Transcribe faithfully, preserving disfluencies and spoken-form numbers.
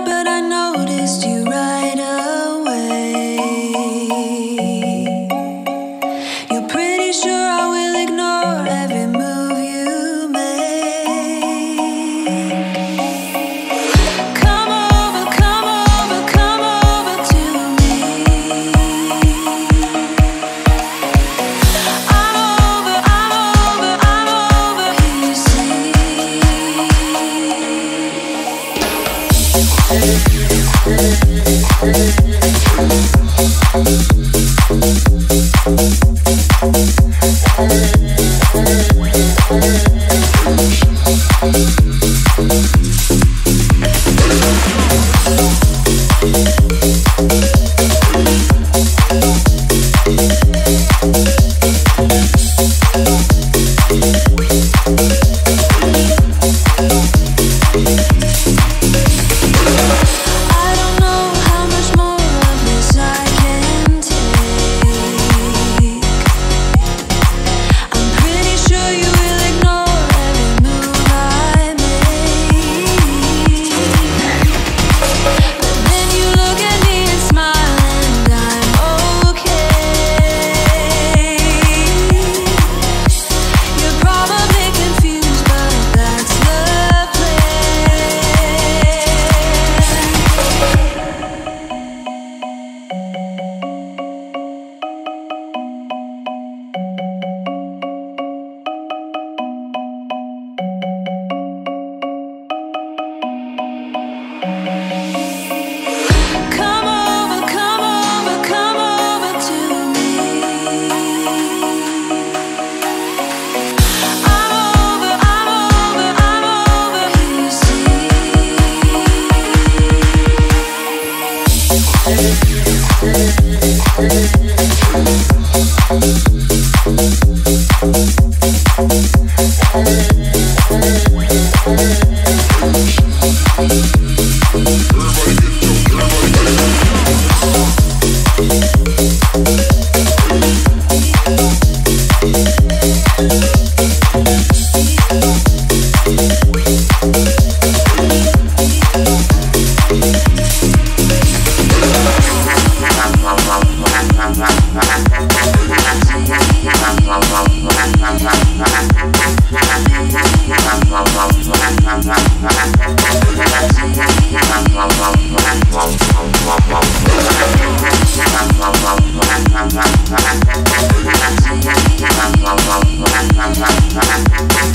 but I noticed you right away. You're pretty sure I will ignore every move you make. Come over, come over, come over to me. I'm over, I'm over, I'm over here, you see. Bye.